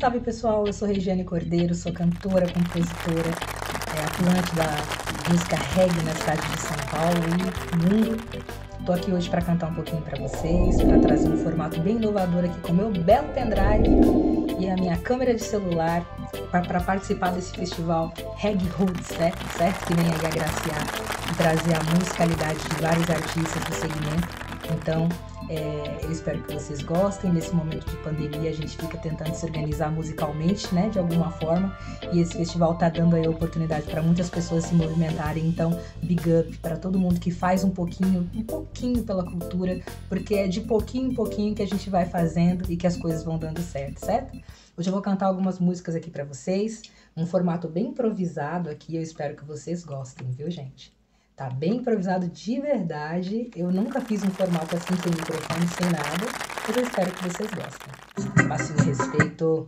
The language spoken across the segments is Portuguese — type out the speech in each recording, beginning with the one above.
Salve pessoal, eu sou Regiane Cordeiro, sou cantora, compositora, atuante da música reggae na cidade de São Paulo e no mundo. Tô aqui hoje para cantar um pouquinho para vocês, para trazer um formato bem inovador aqui com o meu belo pendrive e a minha câmera de celular para participar desse festival Reggae Roots, certo? Que vem aí agraciar e trazer a musicalidade de vários artistas do segmento. Então, eu espero que vocês gostem. Nesse momento de pandemia, a gente fica tentando se organizar musicalmente, né, de alguma forma, e esse festival tá dando aí a oportunidade para muitas pessoas se movimentarem. Então, big up para todo mundo que faz um pouquinho pela cultura, porque é de pouquinho em pouquinho que a gente vai fazendo e que as coisas vão dando certo? Hoje eu vou cantar algumas músicas aqui para vocês, um formato bem improvisado aqui, eu espero que vocês gostem, viu, gente? Tá bem improvisado de verdade, eu nunca fiz um formato assim, sem microfone, sem nada, mas eu espero que vocês gostem. Máximo respeito.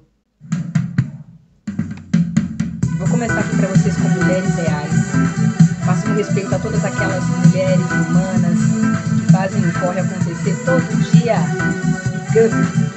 Vou começar aqui pra vocês com mulheres reais. Máximo respeito a todas aquelas mulheres humanas que fazem o corre acontecer todo dia. Big up.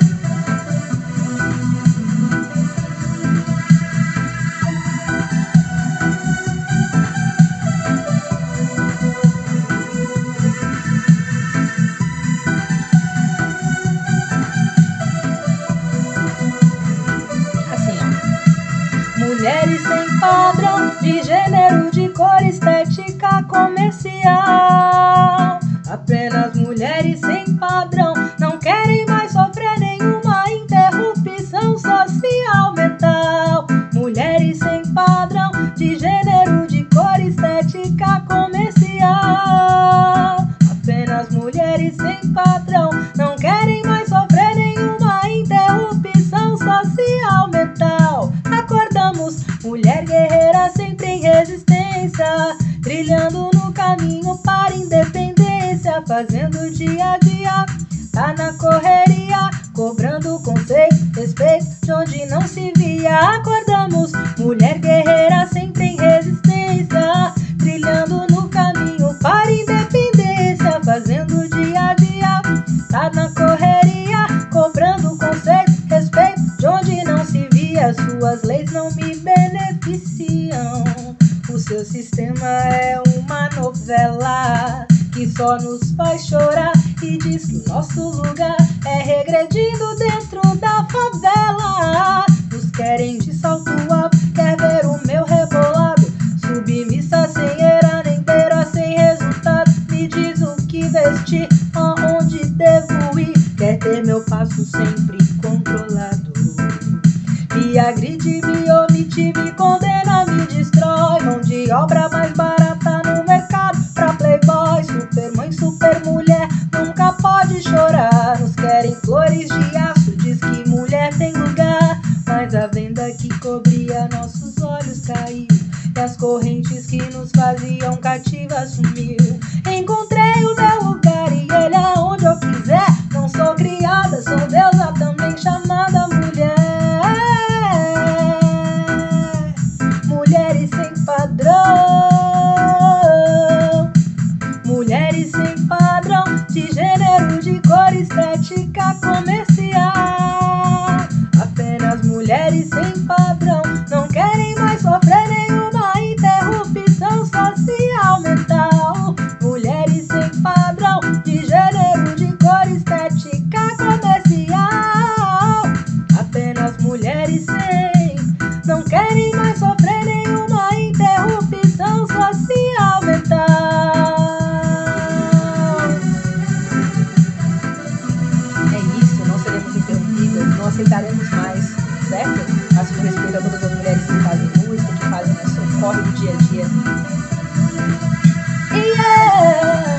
Mulheres sem padrão, de gênero, de cor, estética comercial. Apenas mulheres sem padrão, não querem mais sofrer nenhuma interrupção social mental. Mulheres sem padrão, de gênero, de cor, estética comercial. Apenas mulheres sem padrão, não querem mais sofrer nenhuma interrupção social mental. Acordamos, mulher guerreira sempre em resistência, trilhando no caminho para a independência, fazendo dia a dia, tá na correria, cobrando conceito, respeito de onde não se via. Acordamos, mulher guerreira sempre em resistência, trilhando no caminho para a independência, fazendo dia a dia, tá na correria, cobrando conceito, respeito de onde não se via. Suas leis não me beneficiam, o seu sistema é uma novela que só nos faz chorar e diz que o nosso lugar é regredindo dentro da favela. Nos querem de salto alto, quer ver o meu rebolado, submissa sem era nem terá sem resultado. Me diz o que vestir, aonde devo ir, quer ter meu passo sempre controlado. Me agride, me omite, me condena, me destrói. Mão de obra mais barata no mercado pra playboy. Supermãe, super mulher, nunca pode chorar. Nos querem flores de aço, diz que mulher tem lugar, mas a venda que cobria nossos olhos caiu e as correntes que nos faziam cativas sumiu. Encontrei o meu lugar e ele é onde eu quiser. Não sou criada, sou deusa também chamada mulher. Mulheres sem padrão, mulheres sem padrão, de gênero, de cor, estética comercial. Apenas mulheres sem padrão, não querem mais sofrer nenhuma interrupção social mental. Mulheres sem padrão, de gênero, de cor, estética comercial. Apenas mulheres sem, não querem mais sofrer nenhuma interrupção social mental. É isso, não seremos interrompidas, não aceitaremos mais, certo? Máximo respeito a todas as mulheres que fazem música, que fazem o seu corre do dia a dia. Yeah!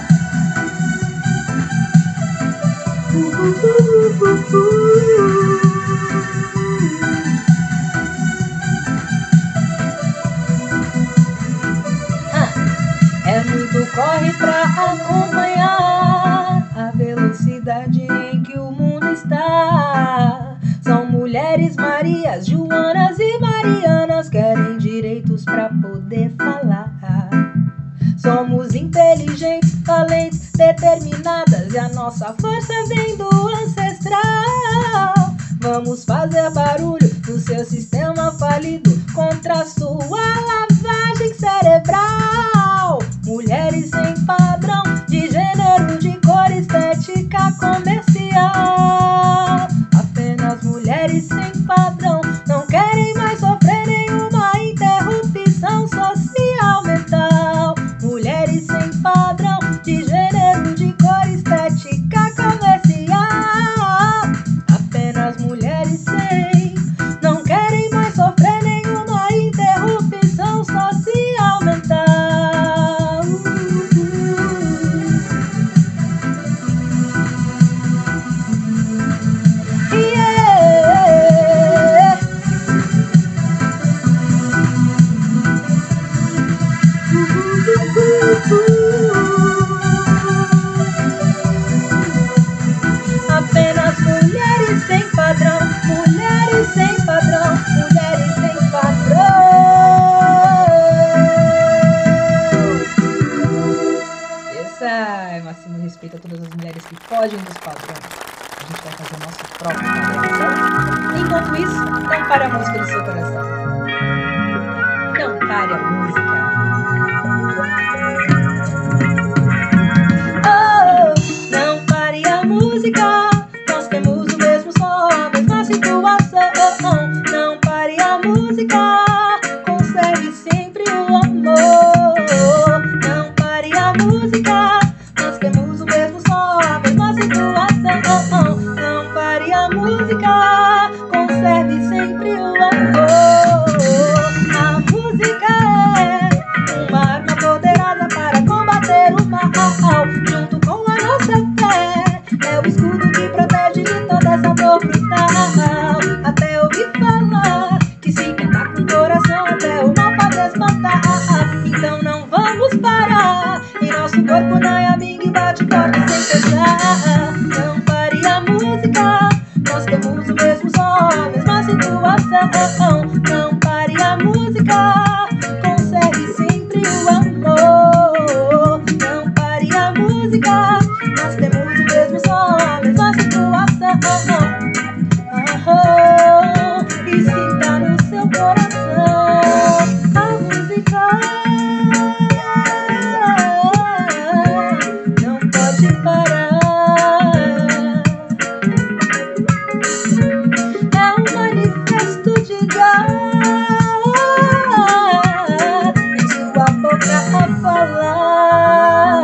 É muito corre pra acompanhar a velocidade em que o mundo está. São mulheres Marias, Joanas e Marianas, querem direitos pra poder falar. Somos inteligentes, valentes, determinadas, e a nossa força vem do ancestral. Vamos fazer barulho, nos válido contra sua lavagem cerebral. Mulheres sem padrão de gênero, de cor, estética comercial. Apenas mulheres sem padrão não querem mais sofrer nenhuma interrupção social mental. Mulheres sem padrão de gênero, de cor, estética comercial. Apenas mulheres sem não querem mais sofrer nenhuma interrupção social mental. Apenas mulheres sem padrão, mulheres sem padrão, mulheres sem padrão. Essa é máximo respeito a todas as mulheres que fogem dos padrões. A gente vai fazer o nosso próprio padrão, certo? Enquanto isso, não pare a música do seu coração. Não pare a música. Não pare a música, nós temos o mesmo som, a mesma situação. Não pare a música, conserve sempre o amor. Não pare a música, nós temos o mesmo som, a mesma situação. Não pare a música, conserve sempre o amor. A música é uma arma poderosa para combater o mal. Junto com a nossa fé, é o escudo que protege de toda essa dor brutal. Até ouvi falar que se cantar com o coração até o mal pode espantar. Então não vamos parar, em nosso corpo não é amigo e bate forte sem cessar. Não pare a música, nós temos o mesmo som, a mesma situação. Não pare a música, conserve sempre o amor. Não pare a música, nós temos o mesmo som, a mesma situação. E sinta no seu coração a música. Não pode parar. É um manifesto de gás em sua boca a falar.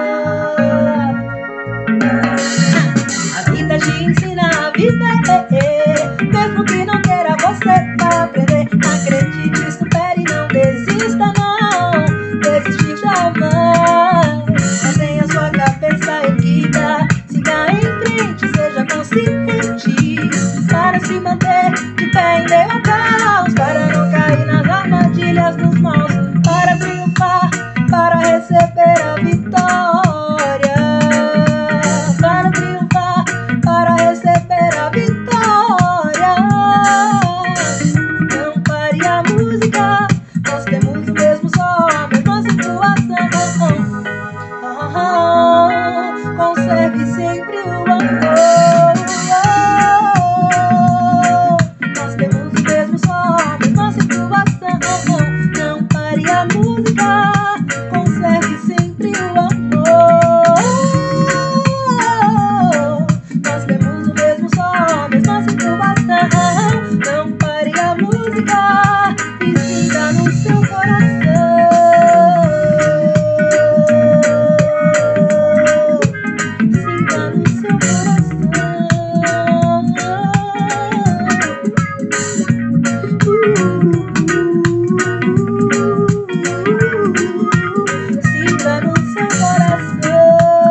A vida te ensina a viver, mesmo que não queira você vai aprender. Acredite, supere, não desista não, desistir jamais. Mantenha sua cabeça erguida, siga em frente, seja consciente, para se manter de pé em meio ao caos, para não cair nas armadilhas dos maus, para triunfar, para receber a vitória. Para triunfar, para receber a vitória. Não pare a música, nós temos o mesmo som, a mesma situação. Conserve sempre o amor. Nós temos o mesmo som, a mesma situação. Não pare a música, conserve sempre o amor. Nós temos o mesmo som, a mesma situação. Não pare a música e sinta no seu coração. Sinta no seu coração. Sinta no seu coração.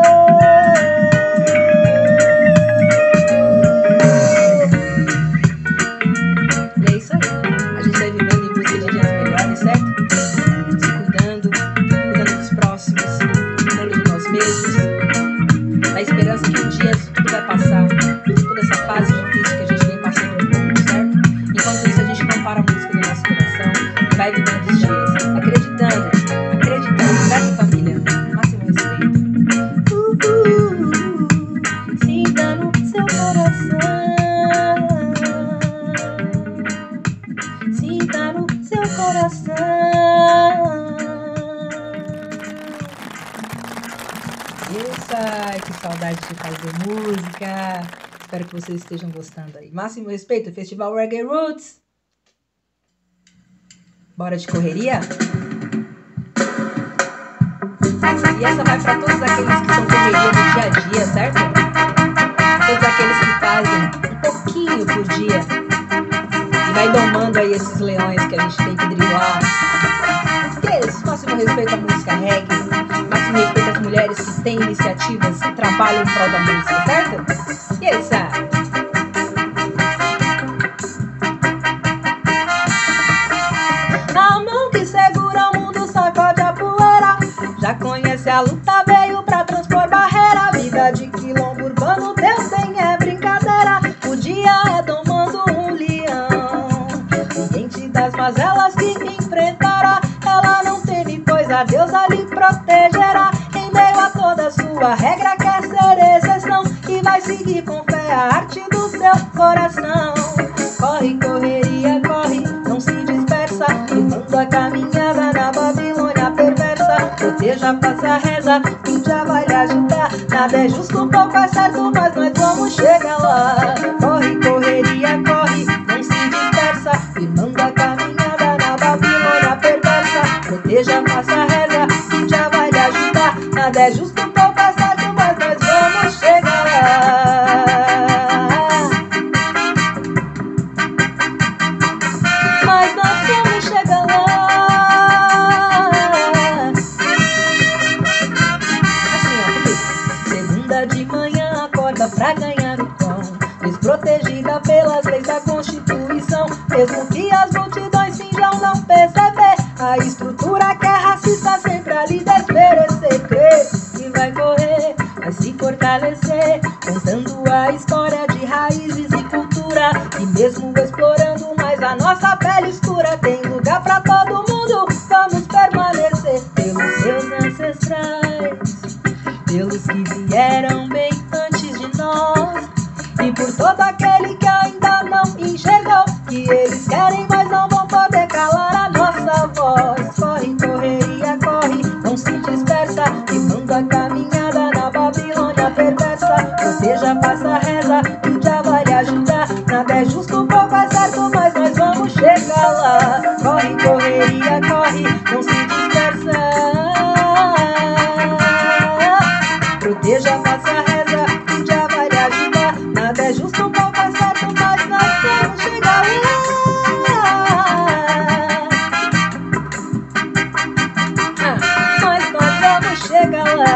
E é isso aí. A gente vai vivendo em busca de dias melhores, certo? Se cuidando, cuidando dos próximos, cuidando de nós mesmos. Na esperança que um dia isso tudo vai passar. Toda essa fase difícil que a gente vem passando no mundo, certo? Enquanto isso, a gente não para a música do nosso coração e vai vivendo os dias. Acreditando, certo, família? Máximo respeito. Sinta no seu coração. Sinta coração. Eita, que saudade de fazer música. Espero que vocês estejam gostando aí. Máximo respeito, Festival Reggae Roots. Bora de correria? E essa vai para todos aqueles que são correria do dia a dia, certo? Todos aqueles que fazem um pouquinho por dia e vai domando aí esses leões que a gente tem que driblar. Que é isso? Máximo respeito à música reggae, máximo respeito às mulheres que têm iniciativas e trabalham em prol da música, certo? E é isso aí. A mão que segura o mundo sacode a poeira. Já conhece a luta, veio pra transpor barreira. Vida de quilombo urbano, Deus tem é brincadeira. O dia é domando um leão, ciente das mazelas que enfrentará. Ela não teme, pois a deusa lhe protegerá. Em meio a toda sua regra quer ser exceção e vai seguir com fé a arte do seu coração. Corre, correria, corre, não se dispersa, firmando a caminhada na Babilônia perversa. Proteja, faça reza, que já vai lhe ajudar. Nada é justo, pouco é certo, mas nós vamos chegar lá. Corre, correria, corre, não se dispersa, firmando a caminhada na Babilônia perversa. Proteja, faça reza, que já vai lhe ajudar. Nada é justo, pouco é certo, mas nós vamos chegar lá. Mas nós vamos chegar lá. Assim, ó, segunda de manhã acorda pra ganhar o pão, desprotegida pelas leis da Constituição. Mesmo que as multidões finjam não perceber, a estrutura que é racista sempre a lhe desmerecer. Crê que vai correr, vai se fortalecer, contando a história de raízes e cultura. E mesmo explorando mais a nossa pele escura, tem lugar pra todo mundo, vamos permanecer. Pelos seus ancestrais, pelos que vieram bem antes de nós, e por todo aquele que ainda não enxergou que eles querem, mas não vão poder calar a nossa voz. Corre, correria, corre, não se dispersa, firmando a caminhada na Babilônia perversa. Proteja, faça reza, que já vai lhe ajudar. Nada é justo, pouco é certo, mas nós vamos chegar lá. Corre, correria, corre, não se dispersa. Proteja, faça reza, que já vai lhe ajudar. Nada é justo, pouco é certo, mas nós vamos chegar lá. Mas nós vamos chegar lá.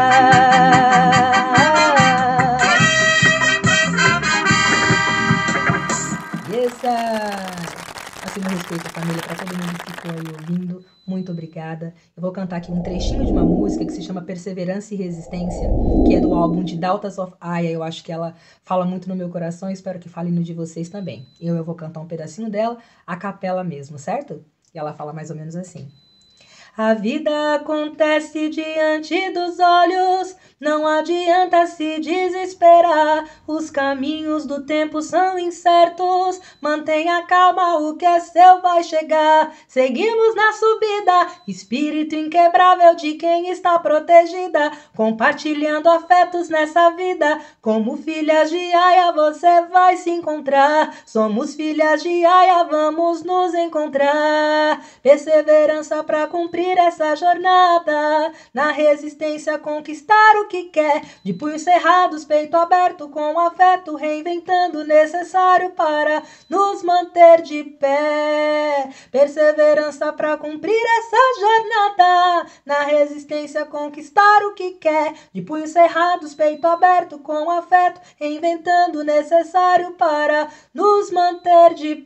Assim, meu respeito à família, para todo mundo que ficou aí ouvindo, muito obrigada. Eu vou cantar aqui um trechinho de uma música que se chama Perseverança e Resistência, que é do álbum de Daughters of Aya. Eu acho que ela fala muito no meu coração e espero que fale no de vocês também. Eu vou cantar um pedacinho dela, a capela mesmo, certo? E ela fala mais ou menos assim. A vida acontece diante dos olhos, não adianta se desesperar. Os caminhos do tempo são incertos, mantenha calma, o que é seu vai chegar. Seguimos na subida, espírito inquebrável de quem está protegida, compartilhando afetos nessa vida. Como filhas de Aya você vai se encontrar, somos filhas de Aya, vamos nos encontrar. Perseverança pra cumprir essa jornada, na resistência conquistar o que quer, de punhos cerrados, peito aberto, com afeto, reinventando o necessário para nos manter de pé. Perseverança para cumprir essa jornada, na resistência conquistar o que quer, de punhos cerrados, peito aberto, com afeto, reinventando o necessário para nos manter de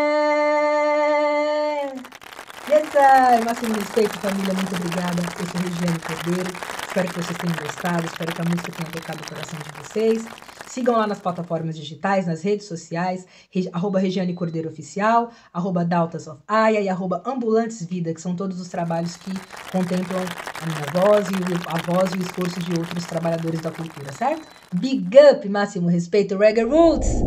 pé. Máximo respeito, família, muito obrigada. Eu sou Regiane Cordeiro, espero que vocês tenham gostado, espero que a música tenha tocado o coração de vocês. Sigam lá nas plataformas digitais, nas redes sociais, @Regiane Cordeiro Oficial, @Daughters of Aya e @Ambulantes Vida, que são todos os trabalhos que contemplam a minha voz e a voz e o esforço de outros trabalhadores da cultura, certo? Big up, máximo respeito, Reggae Roots!